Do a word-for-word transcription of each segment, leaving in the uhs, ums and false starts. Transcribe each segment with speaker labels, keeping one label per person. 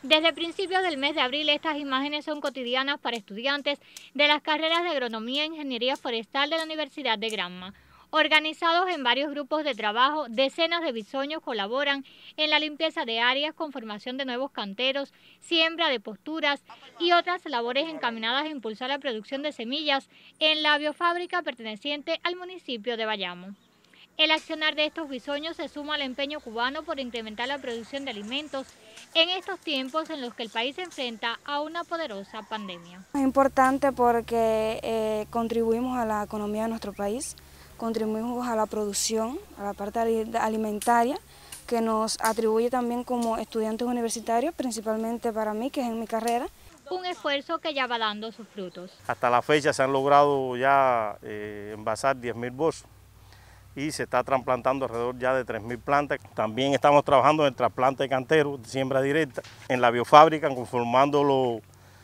Speaker 1: Desde principios del mes de abril, estas imágenes son cotidianas para estudiantes de las carreras de Agronomía e Ingeniería Forestal de la Universidad de Granma. Organizados en varios grupos de trabajo, decenas de bisoños colaboran en la limpieza de áreas con formación de nuevos canteros, siembra de posturas y otras labores encaminadas a impulsar la producción de semillas en la biofábrica perteneciente al municipio de Bayamo. El accionar de estos bisoños se suma al empeño cubano por incrementar la producción de alimentos en estos tiempos en los que el país se enfrenta a una poderosa pandemia.
Speaker 2: Es importante porque eh, contribuimos a la economía de nuestro país, contribuimos a la producción, a la parte alimentaria, que nos atribuye también como estudiantes universitarios, principalmente para mí, que es en mi carrera.
Speaker 1: Un esfuerzo que ya va dando sus frutos.
Speaker 3: Hasta la fecha se han logrado ya eh, envasar diez mil bolsos y se está trasplantando alrededor ya de tres mil plantas. También estamos trabajando en el trasplante de canteros, de siembra directa, en la biofábrica, conformando lo,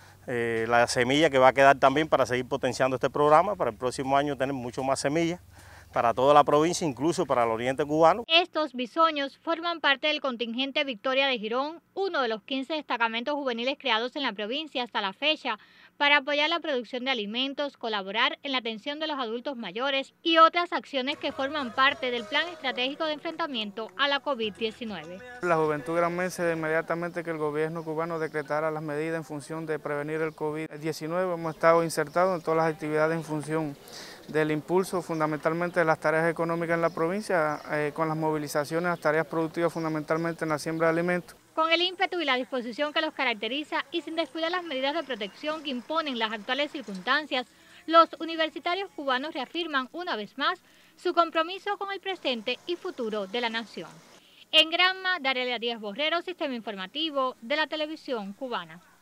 Speaker 3: eh, la semilla que va a quedar también para seguir potenciando este programa. Para el próximo año tener mucho más semillas para toda la provincia, incluso para el oriente cubano.
Speaker 1: Estos bisoños forman parte del contingente Victoria de Girón, uno de los quince destacamentos juveniles creados en la provincia hasta la fecha para apoyar la producción de alimentos, colaborar en la atención de los adultos mayores y otras acciones que forman parte del plan estratégico de enfrentamiento a la COVID diecinueve.
Speaker 4: La juventud granmense, inmediatamente que el gobierno cubano decretara las medidas en función de prevenir el COVID diecinueve, hemos estado insertados en todas las actividades en función del impulso fundamentalmente de las tareas económicas en la provincia, eh, con las movilizaciones, las tareas productivas fundamentalmente en la siembra de alimentos.
Speaker 1: Con el ímpetu y la disposición que los caracteriza y sin descuidar las medidas de protección que imponen las actuales circunstancias, los universitarios cubanos reafirman una vez más su compromiso con el presente y futuro de la nación. En Granma, Darelia Díaz Borrero, Sistema Informativo de la Televisión Cubana.